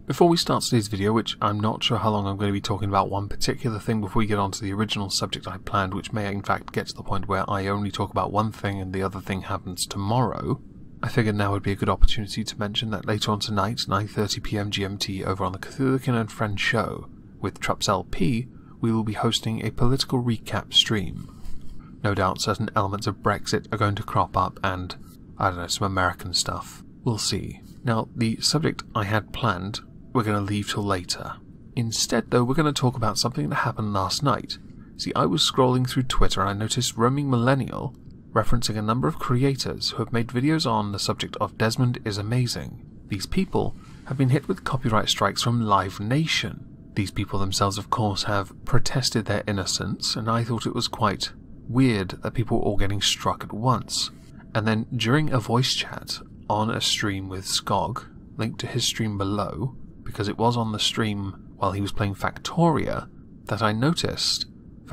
Before we start today's video, which I'm not sure how long I'm going to be talking about one particular thing before we get on to the original subject I planned, which may in fact get to the point where I only talk about one thing and the other thing happens tomorrow, I figured now would be a good opportunity to mention that later on tonight, 9:30 PM GMT, over on the Cthulhukin and Friends show, with Trups LP, we will be hosting a political recap stream. No doubt certain elements of Brexit are going to crop up and, I don't know, some American stuff. We'll see. Now, the subject I had planned, we're going to leave till later. Instead, though, we're going to talk about something that happened last night. See, I was scrolling through Twitter and I noticed Roaming Millennial referencing a number of creators who have made videos on the subject of Desmond is Amazing. These people have been hit with copyright strikes from Live Nation. These people themselves, of course, have protested their innocence, and I thought it was quite weird that people were all getting struck at once. And then, during a voice chat on a stream with Skog, linked to his stream below, because it was on the stream while he was playing Factoria, that I noticed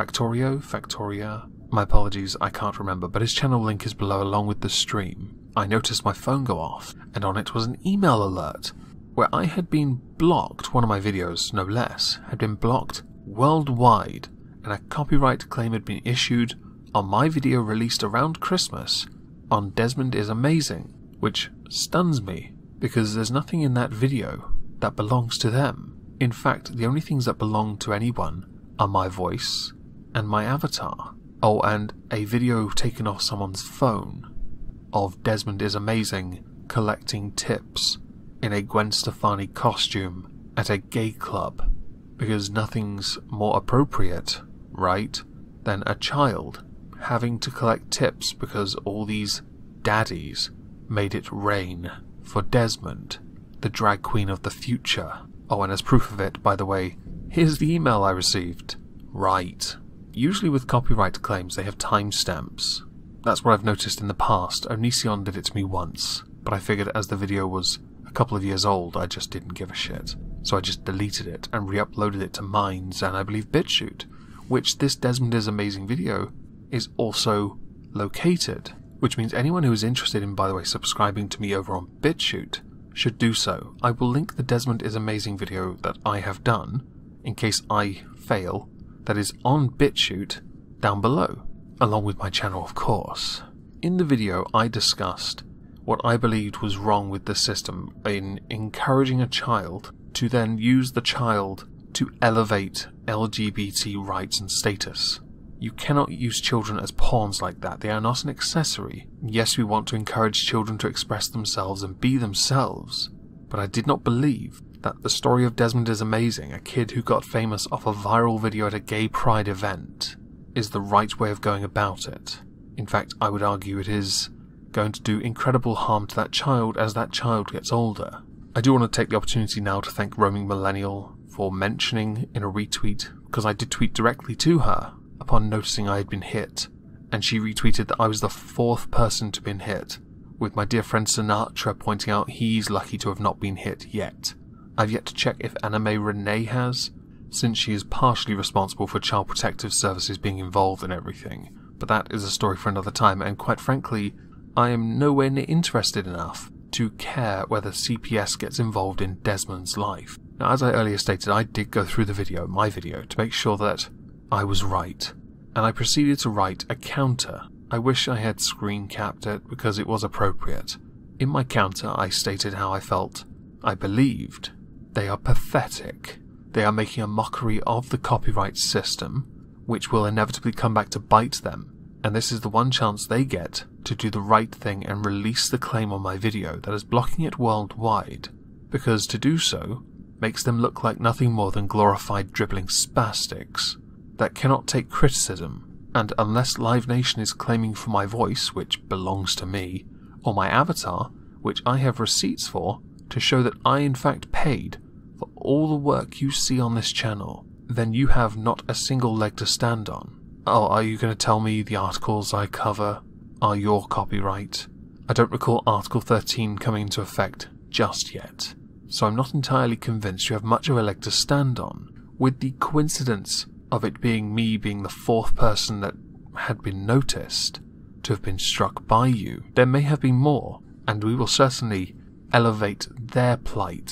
Factoria, my apologies, I can't remember, but his channel link is below along with the stream. I noticed my phone go off, and on it was an email alert, where I had been blocked, one of my videos, no less, had been blocked worldwide, and a copyright claim had been issued on my video released around Christmas on Desmond is Amazing, which stuns me, because there's nothing in that video that belongs to them. In fact, the only things that belong to anyone are my voice and my avatar. Oh, and a video taken off someone's phone of Desmond is Amazing collecting tips in a Gwen Stefani costume at a gay club, because nothing's more appropriate, right, than a child having to collect tips because all these daddies made it rain for Desmond, the drag queen of the future. Oh, and as proof of it, by the way, here's the email I received. Right. Usually with copyright claims they have timestamps. That's what I've noticed in the past. Onision did it to me once, but I figured as the video was a couple of years old, I just didn't give a shit. So I just deleted it and re-uploaded it to Minds and I believe BitChute, which this Desmond is Amazing video is also located, which means anyone who is interested in, by the way, subscribing to me over on BitChute should do so. I will link the Desmond is Amazing video that I have done, in case I fail, that is on BitChute, down below, along with my channel, of course. In the video, I discussed what I believed was wrong with the system in encouraging a child to then use the child to elevate LGBT rights and status. You cannot use children as pawns like that. They are not an accessory. Yes, we want to encourage children to express themselves and be themselves, but I did not believe that the story of Desmond is Amazing, a kid who got famous off a viral video at a gay pride event, is the right way of going about it. In fact, I would argue it is going to do incredible harm to that child as that child gets older. I do want to take the opportunity now to thank Roaming Millennial for mentioning in a retweet, because I did tweet directly to her upon noticing I had been hit, and she retweeted that I was the 4th person to have been hit, with my dear friend Sinatra pointing out he's lucky to have not been hit yet. I've yet to check if Anime Renee has, since she is partially responsible for Child Protective Services being involved in everything, but that is a story for another time, and quite frankly, I am nowhere near interested enough to care whether CPS gets involved in Desmond's life. Now, as I earlier stated, I did go through the video, my video, to make sure that I was right, and I proceeded to write a counter. I wish I had screen capped it because it was appropriate. In my counter, I stated how I felt. I believed they are pathetic. They are making a mockery of the copyright system, which will inevitably come back to bite them, and this is the one chance they get to do the right thing and release the claim on my video that is blocking it worldwide, because to do so makes them look like nothing more than glorified dribbling spastics that cannot take criticism, and unless Live Nation is claiming for my voice, which belongs to me, or my avatar, which I have receipts for, to show that I in fact paid for all the work you see on this channel, then you have not a single leg to stand on. Oh, are you going to tell me the articles I cover are your copyright? I don't recall Article 13 coming into effect just yet, so I'm not entirely convinced you have much of a leg to stand on, with the coincidence of it being me being the 4th person that had been noticed to have been struck by you. There may have been more, and we will certainly elevate their plight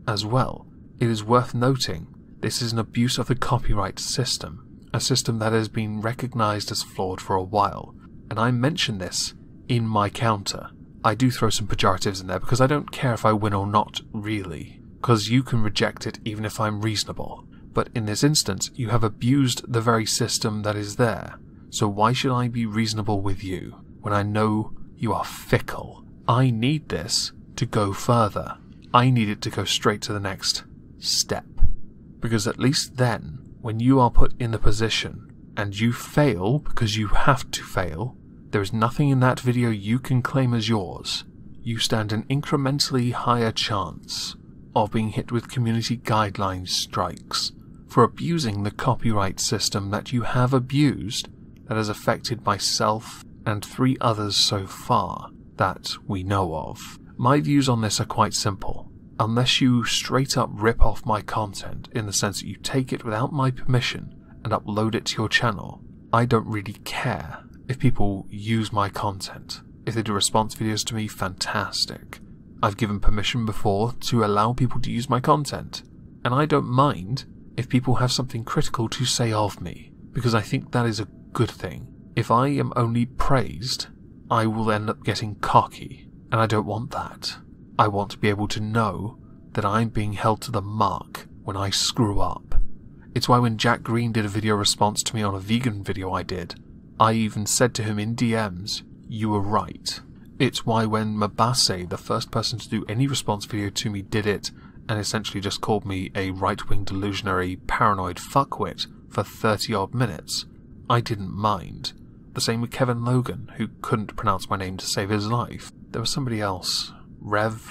as well. It is worth noting this is an abuse of the copyright system, a system that has been recognised as flawed for a while, and I mention this in my counter. I do throw some pejoratives in there because I don't care if I win or not, really, because you can reject it even if I'm reasonable. But in this instance, you have abused the very system that is there, so why should I be reasonable with you when I know you are fickle? I need this to go further. I need it to go straight to the next step. Because at least then, when you are put in the position and you fail because you have to fail, there is nothing in that video you can claim as yours. You stand an incrementally higher chance of being hit with community guidelines strikes for abusing the copyright system that you have abused, that has affected myself and 3 others so far that we know of. My views on this are quite simple. Unless you straight up rip off my content in the sense that you take it without my permission and upload it to your channel, I don't really care if people use my content. If they do response videos to me, fantastic. I've given permission before to allow people to use my content, and I don't mind if people have something critical to say of me, because I think that is a good thing. If I am only praised, I will end up getting cocky, and I don't want that. I want to be able to know that I'm being held to the mark when I screw up. It's why when Jack Green did a video response to me on a vegan video I did, I even said to him in DMs, "You were right." It's why when Mabase, the first person to do any response video to me, did it and essentially just called me a right-wing delusionary paranoid fuckwit for 30 odd minutes, I didn't mind. The same with Kevin Logan, who couldn't pronounce my name to save his life. There was somebody else, Rev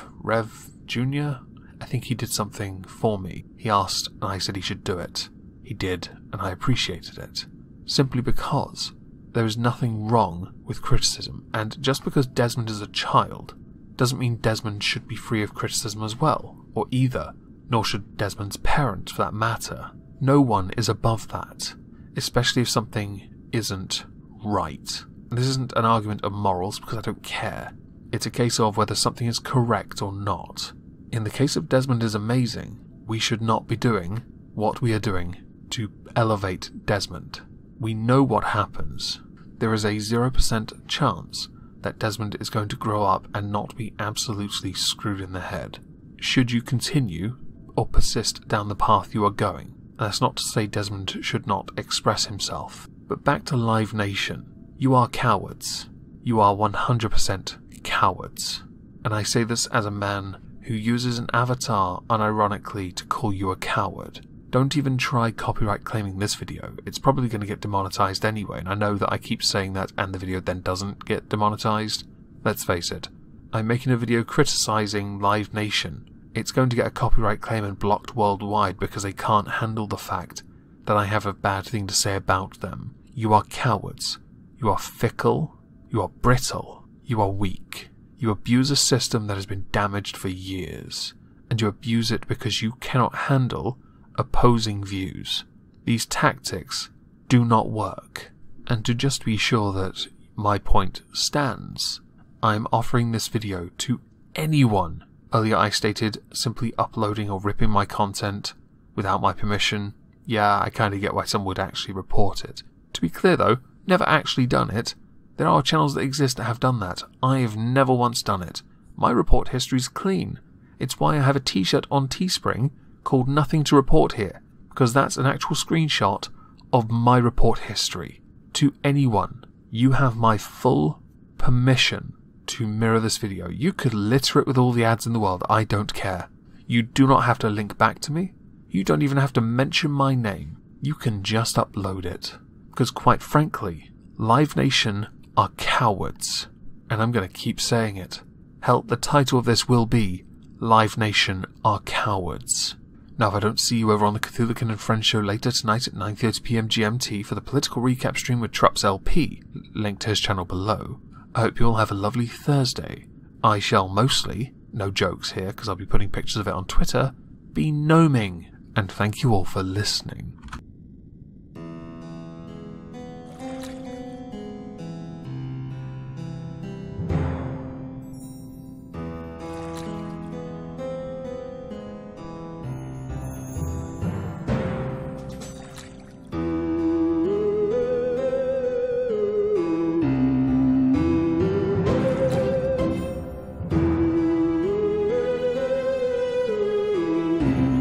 Jr.? I think he did something for me. He asked and I said he should do it. He did, and I appreciated it. Simply because there is nothing wrong with criticism, and just because Desmond is a child doesn't mean Desmond should be free of criticism as well, or either, nor should Desmond's parents for that matter. No one is above that, especially if something isn't right. And this isn't an argument of morals because I don't care. It's a case of whether something is correct or not. In the case of Desmond is amazing, we should not be doing what we are doing to elevate Desmond. We know what happens. There is a 0% chance that Desmond is going to grow up and not be absolutely screwed in the head. Should you continue or persist down the path you are going? And that's not to say Desmond should not express himself. But back to Live Nation. You are cowards. You are 100% cowards. And I say this as a man who uses an avatar unironically to call you a coward. Don't even try copyright claiming this video. It's probably going to get demonetized anyway, and I know that I keep saying that and the video then doesn't get demonetized. Let's face it. I'm making a video criticizing Live Nation. It's going to get a copyright claim and blocked worldwide because they can't handle the fact that I have a bad thing to say about them. You are cowards. You are fickle. You are brittle. You are weak. You abuse a system that has been damaged for years, and you abuse it because you cannot handle opposing views. These tactics do not work. And to just be sure that my point stands, I am offering this video to anyone. Earlier I stated simply uploading or ripping my content without my permission. Yeah, I kind of get why some would actually report it. To be clear though, never actually done it. There are channels that exist that have done that. I have never once done it. My report history is clean. It's why I have a t-shirt on Teespring called Nothing to Report Here, because that's an actual screenshot of my report history. To anyone, you have my full permission to mirror this video. You could litter it with all the ads in the world, I don't care. You do not have to link back to me. You don't even have to mention my name. You can just upload it. Because quite frankly, Live Nation are cowards. And I'm going to keep saying it. Hell, the title of this will be Live Nation are cowards. Now if I don't see you over on the Cthulhucan and Friends show later tonight at 9:30 PM GMT for the political recap stream with Trups LP, link to his channel below, I hope you all have a lovely Thursday. I shall mostly, no jokes here because I'll be putting pictures of it on Twitter, be gnoming, and thank you all for listening. you.